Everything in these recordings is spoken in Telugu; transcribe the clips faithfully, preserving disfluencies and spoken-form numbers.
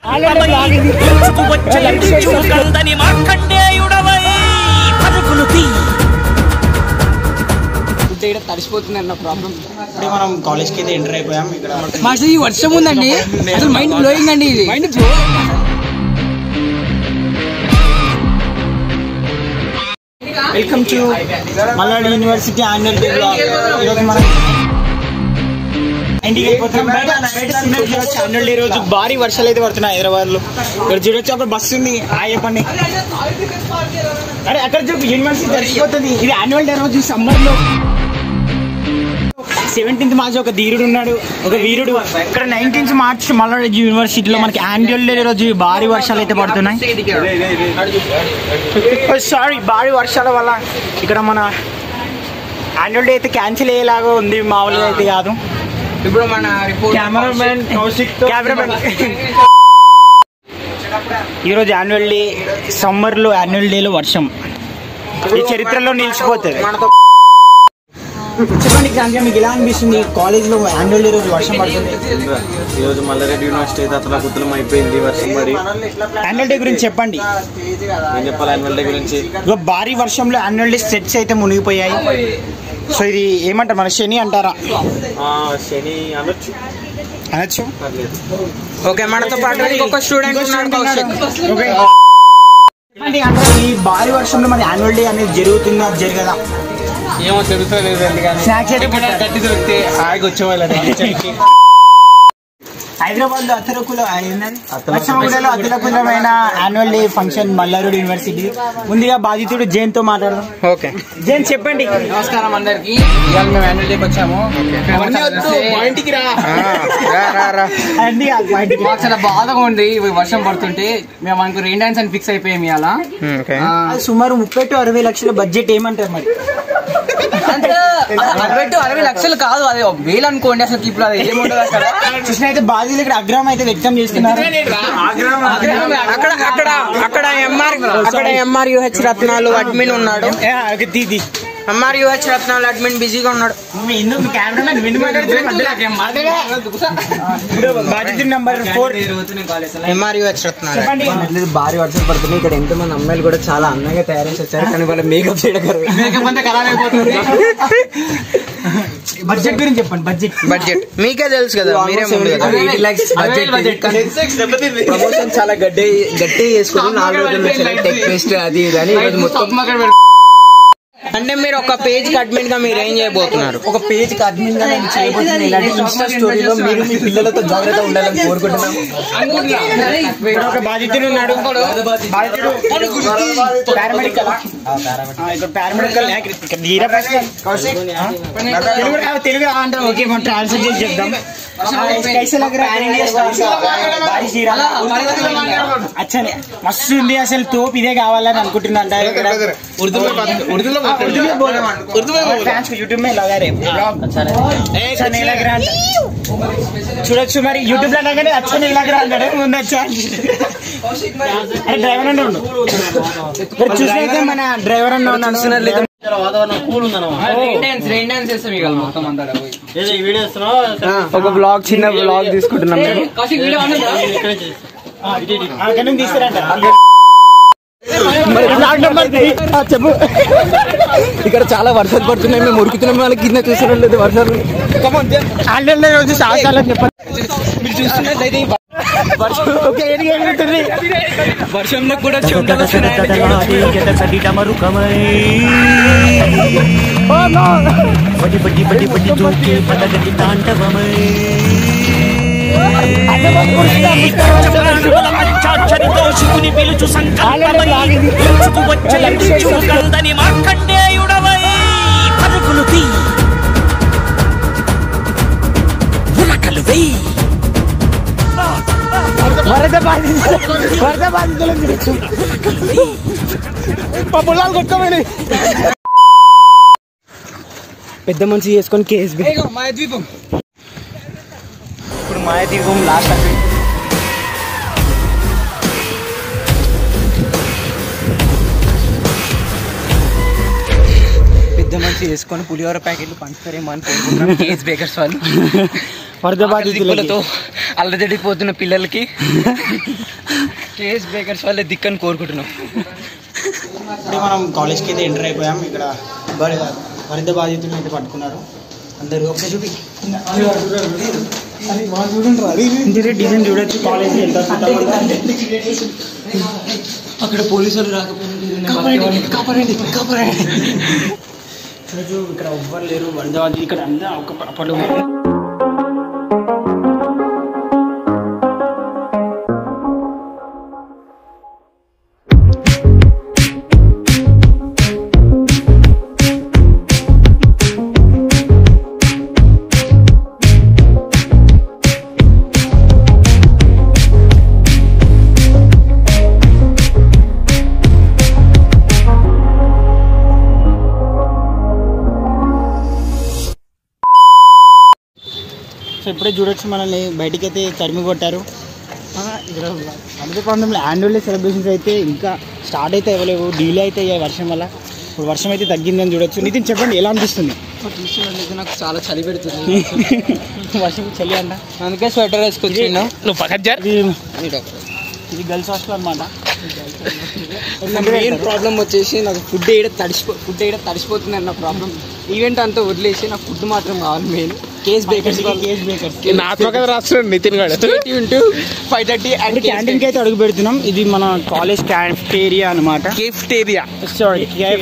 తడిసిపోతుంది అన్న ప్రాబ్లం. ఇప్పుడే మనం కాలేజ్ కి ఎంటర్ అయిపోయాం. ఇక్కడ మాస్టర్ ఈ వర్షం ఉందండి, అసలు మైండ్ బ్లోయింగ్ అండి ఇది. Welcome to Malladi university annual day blog. ఈరోజు మనం ఇంటికి వెళ్ళిపోతున్నాం. బయట యాన్యువల్ డే రోజు భారీ వర్షాలు అయితే పడుతున్నాయి హైదరాబాద్ లో. ఇక్కడ చూడొచ్చు, అక్కడ బస్సు ఉంది. ఆ చెప్పండి, అరే అక్కడ చూపు యూనివర్సిటీ తడిసిపోతుంది. ఇది యాన్యువల్ డే రోజు సమ్మర్ లో. సెవెంటీన్త్ మార్చ్ ఒక ధీరుడు ఉన్నాడు, ఒక వీరుడు. ఇక్కడ నైన్టీన్త్ మార్చ్ మల్లాడి యూనివర్సిటీలో మనకి యాన్యువల్ డే రోజు భారీ వర్షాలు అయితే పడుతున్నాయి. సారీ, భారీ వర్షాల వల్ల ఇక్కడ మన యాన్యువల్ డే అయితే క్యాన్సిల్ అయ్యేలాగా ఉంది, మామూలుగా అయితే కాదు. ఇప్పుడు మన కెమెరామెన్ కెమెరామెన్ ఈరోజు యాన్యువల్ డే, సమ్మర్ లో యాన్యువల్ డేలో వర్షం ఈ చరిత్రలో నిలిచిపోతుంది. చెప్పండి క్రాంతి, మీకు ఎలా అనిపిస్తుంది కాలేజ్ లో యాన్యువల్ డే రోజు వర్షం పడుతుంది? ఈ రోజు మల్లారెడ్డి యూనివర్సిటీ అయితే అతను కుతులం అయిపోయింది వర్షం పడి. యాన్యువల్ డే గురించి చెప్పండి. ఏం చెప్పాలి యాన్యువల్ డే గురించి? భారీ వర్షంలో యాన్యువల్ డే సెట్స్ అయితే మునిగిపోయాయి. సో ఇది ఏమంటారు, మన శని అంటారా? శని అనొచ్చు అనొచ్చు ఓకే. మనతో పాటు ఇంకొక స్టూడెంట్ ఈ భారీ వర్షంలో మన యాన్యువల్ డే అనేది జరుగుతుందా జరగదా? ఏమో తెలుసుకోలేదు. గట్టి దొరికితే ఆగి వచ్చేవాళ్ళు. హైదరాబాద్ లో అతరకుల లక్షమగూడలో అతరకులమైన annual day function Malla Reddy university. ముందుగా బాధితుడు జైన్ తో మాట్లాడదాం. ఓకే జైన్ చెప్పండి. నమస్కారం అందరికి. ఇవాళ మేము యాన్యువల్ డేకి వచ్చాము. మాకు చాలా బాధగా ఉంది వర్షం పడుతుంటే. మేము అనుకో రెయిన్ డాన్స్ అని ఫిక్స్ అయిపోయాం ఇవాళ. సుమారు ముప్పై టు అరవై లక్షల బడ్జెట్ ఏమంటారు మరి? అరవై టు అరవై లక్షలు కాదు, అది వేలు అనుకోండి. అసలు ఇప్పుడు అది ఏముండదు అక్కడ. కృష్ణ అయితే బాధ్యులు ఇక్కడ అగ్రహం అయితే వ్యక్తం చేస్తున్నారు. అక్కడ అక్కడ అక్కడ ఎంఆర్ అక్కడ ఎంఆర్ యూహెచ్ రత్నాలు అడ్మిన్ ఉన్నాడు. దీది ఎంఆర్ యూహెచ్ రత్నాలు అడ్మిన్ బిజీగా ఉన్నాడు. బాధితుడు నెంబర్ ఫోర్ ఎంఆర్ యూహెచ్ రత్నాలు. భారీ వర్షాలు పడుతున్నాయి. ఇక్కడ ఎంతో మంది అమ్మాయిలు కూడా చాలా అందంగా తయారు చేసి వచ్చారు, కానీ వాళ్ళ మేకప్ చేయడం మేకప్ అంతా ఖరాబ్ అయిపోతుంది. బడ్జెట్ గురించి చెప్పండి. బడ్జెట్ బడ్జెట్ మీకే తెలుసు కదా, మీరే ప్రమోషన్ చాలా గడ్డి గట్టి చేసుకుని నాలుగు రోజులు టెక్ ఫెస్ట్ అది ఇది మొత్తం. అంటే మీరు ఒక పేజ్ అడ్మిన్ గా మీరు ఏం చేయబోతున్నారు? ఒక పేజ్ అడ్మిన్ గా నేను చేయబోతున్నాను. ఇలాంటి ఇన్స్టా స్టోరీలో మీరు మీ పిల్లలతో జాగ్రత్తగా ఉండాలని కోరుకుంటున్నాం. ఒక బాధితుడు ఉన్నాడు. బాధితుడు పారామెడికల్ పారామెడికల్ తెలుగు అంటాం. ఓకే, మనం ట్రాన్స్లేట్ చేసి చెప్దాం. అచ్చనే మస్తు ఉంది అసలు. తోపు ఇదే కావాలని అనుకుంటున్నా. యూట్యూబ్ में लगा रहे ब्लॉग अच्छा नहीं लग रहा చూడొచ్చు. మరి యూట్యూబ్ లో అనగానే అచ్చా नहीं लग रहा అంటే ముందు అచ్చా. అరే డ్రైవర్ అన్న ఉండు. చూసినైతే మన డ్రైవర్ అన్న ఉన్నాడు. ఒక బ్లాగ్, చిన్న బ్లాగ్ తీసుకుంటున్నాం. తీసుకురంట చెప్పు. ఇక్కడ చాలా వర్షాలు పడుతున్నాయి. మేము ఉరుకుతున్నాం, వాళ్ళకి కింద చూసడం లేదు వర్షాలు. రోజు సాహసాలని చెప్పండి. మీరు చూస్తున్నట్లయితే వర్షంలో కూడా చరితోషుకుని పిలుచు సంకల్పమై వచ్చే మార్కండేయుడవై పరుగులు తీ ఉరకలు వెయ్యి. వరద బాధితులు వరద బాధితులు పొలాలు కొట్టుకోమని పెద్ద మనిషి చేసుకొని కేఎస్బి. మాయాద్వీపం. ఇప్పుడు మాయాద్వీపం లాస్ట్ అంటే పెద్ద మనిషి చేసుకొని పులిహోర ప్యాకెట్లు పంచుతారేమో అని కోరుకుంటున్నాం కేఎస్ బేకర్స్ వాళ్ళు. వరద బాధితులతో అల్లదడిపోతున్న పిల్లలకి కేఎస్ బేకర్స్ వాళ్ళ దిక్కని కోరుకుంటున్నాం. ఇప్పుడే మనం కాలేజ్కి అయితే ఎంటర్ అయిపోయాం. ఇక్కడ వరద బాధితులను అయితే పట్టుకున్నారు అందరూ. ఒకసారి చూపి డిజైన్ చూడొచ్చు. కాలేజ్ ఎంత అక్కడ పోలీసులు రాకపోతే ఇక్కడ ఎవ్వరు లేరు. వరద బాధితులు ఇక్కడ అంతా ఒక అప్పట్లో ఇప్పుడే చూడొచ్చు. మనల్ని బయటికి అయితే తరిమి కొట్టారు. ఇక్కడ వందే పంతొమ్మిది యాన్యువల్ డే సెలబ్రేషన్స్ అయితే ఇంకా స్టార్ట్ అయితే ఇవ్వలేవు, డీలే అయితే అయ్యాయి వర్షం వల్ల. ఇప్పుడు వర్షం అయితే తగ్గిందని చూడొచ్చు. నితిన్ చెప్పండి, ఎలా అనిపిస్తుంది? నాకు చాలా చలి పెడుతుంది. వర్షం చలి అంట, అందుకే స్వెటర్ వేసుకొచ్చిండు. ఇది గర్ల్స్ హాస్టల్ అనమాట. మెయిన్ ప్రాబ్లం వచ్చేసి నాకు ఫుడ్ వేయడం తడిసిపో ఫుడ్ వేయడం తడిసిపోతుంది అన్న ప్రాబ్లం. ఈవెంట్ అంతా వదిలేసి నాకు ఫుడ్ మాత్రం కావాలి. Main KS bakers KS bakers రాస్తున్నాడు నితిన్ గారు. ఫైవ్ థర్టీ అండ్ క్యాంటీన్కి అయితే అడుగు పెడుతున్నాం. ఇది మన కాలేజ్ క్యాఫ్టేరియా అనమాట. కేఫ్టేరియా సారీ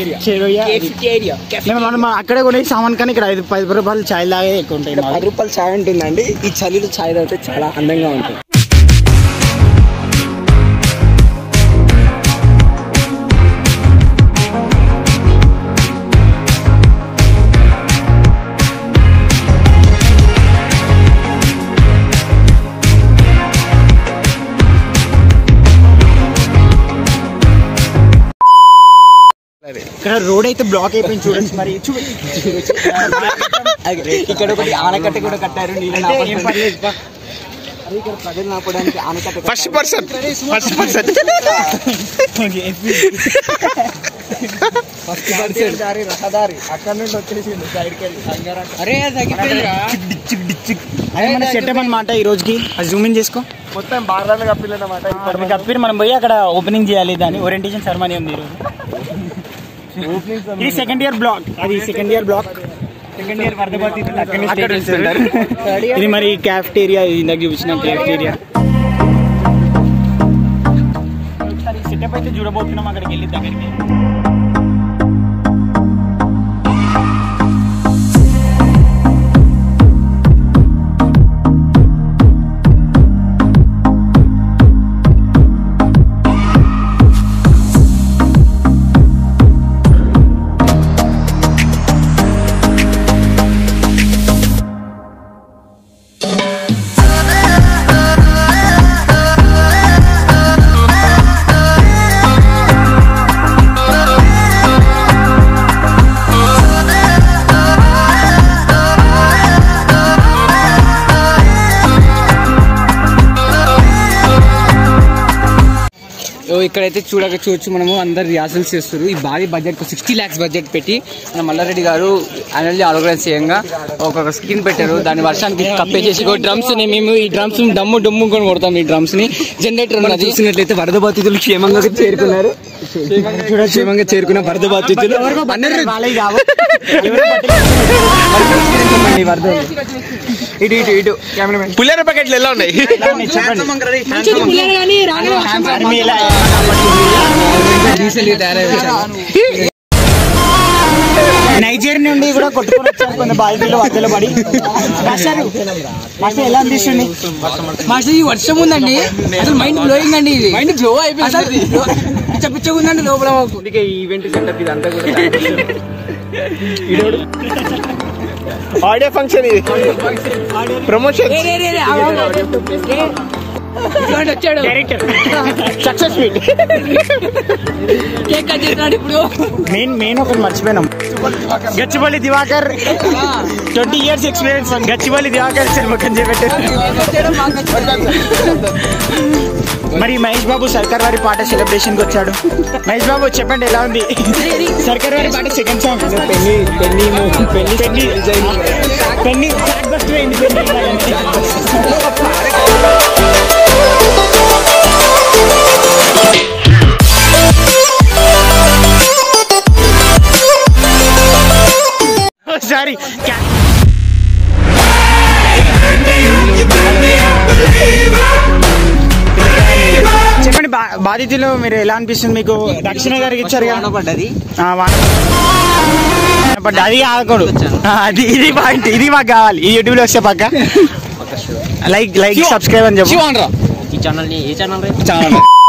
మనం అక్కడే కొనేసి సామాన్, కానీ ఇక్కడ ఐదు పది రూపాయలు ఛాయ్ లాగే ఎక్కువ ఉంటాయి. పది రూపాయలు ఛాయ్ ఉంటుందండి. ఈ చలిలో ఛాయ్ తాగితే చాలా అందంగా ఉంటుంది. ఇక్కడ రోడ్ అయితే బ్లాక్ అయిపోయింది చూడండి. మరి ఇక్కడ ఒకటి ఆనకట్ట కూడా కట్టారు. నీళ్ళు ఇక్కడ ప్రజలు నాపడానికి ఆనకట్ట. First person first person first person రహదారి అక్కడ నుండి వచ్చేసింది సైడ్కి వెళ్ళి. అరే అదే మన సెటప్ అనమాట ఈ రోజుకి. అది జూమ్ ఇన్ చేసుకో. మొత్తం బార్లను కప్పిల్లన్నమాట. ఇప్పుడు కప్పిరు మనం పోయి అక్కడ ఓపెనింగ్ చేయాలి. దాన్ని ఓరియంటేషన్ సెరమనీ ఉంది ఈరోజు. ఇది సెకండ్ ఇయర్ బ్లాక్. అది second year block second year వరద బాధితులు అక్కడ ఇది మరి క్యాఫ్టేరియా. ఇందాక చూపించిన క్యాఫ్టేరియా. ఒకసారి సెటప్ అయితే చూడబోతున్నాం అక్కడికి వెళ్ళి దగ్గరికి. ఇక్కడైతే చూడక చూడొచ్చు మనము అందరు రిహార్సల్స్ చేస్తారు. ఈ భారీ బడ్జెట్ సిక్స్టీ ల్యాక్స్ బడ్జెట్ పెట్టి మన మల్లారెడ్డి గారు యాన్యువల్ డే ఆర్గనైజ్ చేయంగా ఒక్కొక్క స్క్రీన్ పెట్టారు. దాని వర్షానికి కప్పేసేసి డ్రమ్స్ ని మేము ఈ డ్రమ్స్ డమ్ము డమ్ము కొని కొడతాం. ఈ డ్రమ్స్ ని జనరేటర్ చూసినట్లయితే వరద బాధితులు క్షేమంగా చేరుకున్నారు. క్షేమంగా చేరుకున్న వరద బాధితులు వరద ఇటు ఇటు ఇటు కెమెరామెన్ పులిహోర ప్యాకెట్లు ఎలా ఉన్నాయి? నైజీరియా నుండి కూడా కొట్టుకొని వచ్చారు కొన్ని బాధితులు వద్దలు పడి. మాస్టర్ మాస్టర్ ఎలా అనిపిస్తుంది? మాస్టర్ ఈ వర్షం ఉందండి, అసలు మైండ్ బ్లోయింగ్ అండి. ఇది మైండ్ బ్లో అయిపోయింది. పిచ్చ పిచ్చగా ఉందండి లోపల. ఈ ఈవెంట్ సెటప్ ఇదంతా కూడా ఆడియో ఫంక్షన్ ఇది ప్రమోషన్. వచ్చాడు director success meet cake cut చేస్తున్నాడు ఇప్పుడు. మెయిన్ మెయిన్ ఒకటి మర్చిపోయినాం. Gachibowli Divakar twenty years experience. Gachibowli Divakar cinema చేపెట్టారు. మరి మహేష్ బాబు సర్కార్ వారి పాట సెలబ్రేషన్ కి వచ్చాడు. మహేష్ బాబు చెప్పండి ఎలా ఉంది సర్కార్ వారి పాట సెకండ్ సాంగ్? పెళ్లి పెళ్లి పెళ్లి పెళ్లి పెళ్లి బ్లాక్ బస్టర్ అయింది. పెళ్లి సారీ చెప్పండి. బాధితులు మీరు ఎలా అనిపిస్తుంది మీకు? దక్షిణ గారికి ఇచ్చారు కదా పడ్డది బట్ అది ఆగకూడదు. అది ఇది పాయింట్. ఇది మాకు కావాలి. ఈ యూట్యూబ్ లో వస్తే పక్క లైక్ లైక్ సబ్స్క్రైబ్ అని చెప్పు. ఈ ఛానల్ ఈ ఛానల్ ఛానల్